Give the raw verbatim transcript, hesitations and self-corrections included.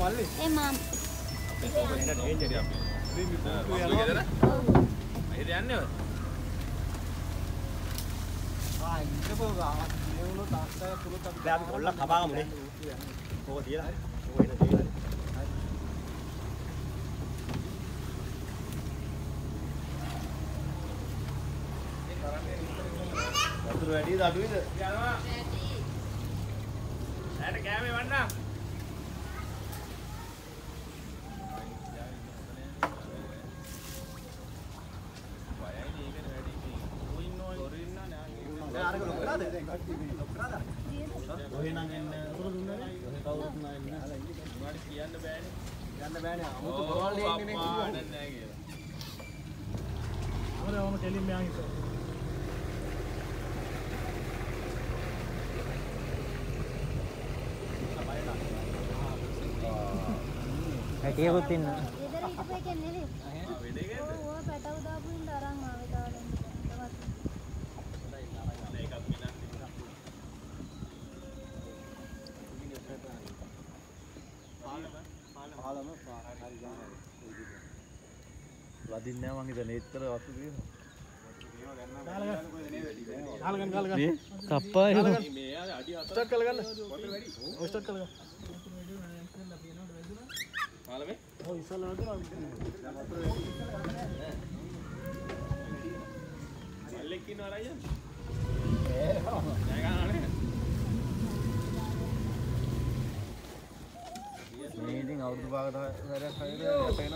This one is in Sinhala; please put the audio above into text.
ඒ මාම් එන්න ඩේන්ජර් එක. මේ මේ යනවා. අයිද යන්නේ ඔය. ආ ඉන්නකෝ ගාවත් මේ උණු තාක්ෂය තුලත් අපි දැන් අපි කොල්ල කපාගමුනේ. ඕක තියලා. ඕක එන දෙයිලා. වතුර වැඩිද අඩුයිද? යනවා. වැඩි. ඈට කෑමේ වන්නා. අරක ලොකරාද? ලොකරාද? ඔහෙ නම් එන්න උතුර දුන්නානේ. ඔහෙ කවුරුත් නෑ එන්න. උනාට කියන්න බෑනේ. කියන්න බෑනේ. 아무තු බෝල් දෙන්නේ නේ කිව්වා. නෑ කියලා. අපරේ ඔම කෙලින් මෙහා ඉස්සර. හැටියකුත් ඉන්න. ඊදර හිටපේ කියන්නේ නෙවෙයි. ආ වෙදේකද? ඔව් පැටව දාපු ඉන්න අරන් ආවේ තාලෙන්. පාලම හරි ගන්න. වදින්න නෑ මං හිතන්නේ ඒත්තර වස්තු තියෙනවා. ගාලගන්න ගාලගන්න. මේ කප්පා එක මේ අඩි හතර ස්ටාර්ට් කරලා ගන්න. වතුර වැඩි. ඔය ස්ටාර්ට් කරලා ගන්න. පාලමේ? ඔව් ඉස්සල්ලා නේද? වතුර වැඩි. මල්ලෙක් ඉන්නවද අයියා? ඒ නෑ ගන්නනේ. මේ ඉතින් අවුරුදු භාගයට වැඩක් හරියට